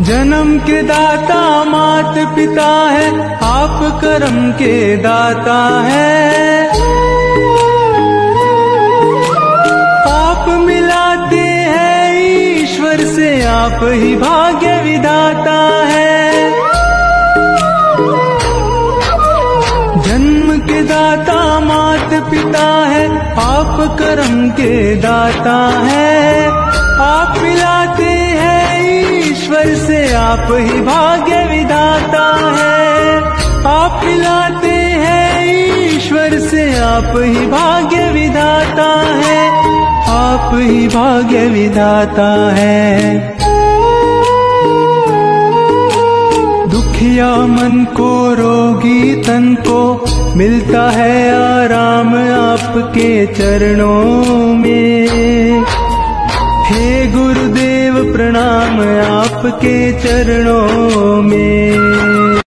जन्म के दाता मात पिता है, आप कर्म के दाता है। आप मिलाते हैं ईश्वर से, आप ही भाग्य विधाता है। जन्म के दाता मात पिता है, आप कर्म के दाता है। आप मिलाते हैं ईश्वर से, आप ही भाग्य विधाता है। आप मिलाते हैं ईश्वर से, आप ही भाग्य विधाता है। आप ही भाग्य विधाता है। दुखिया मन को रोगी तन को मिलता है आराम आपके चरणों में। हे गुरुदेव प्रणाम आपके चरणों में।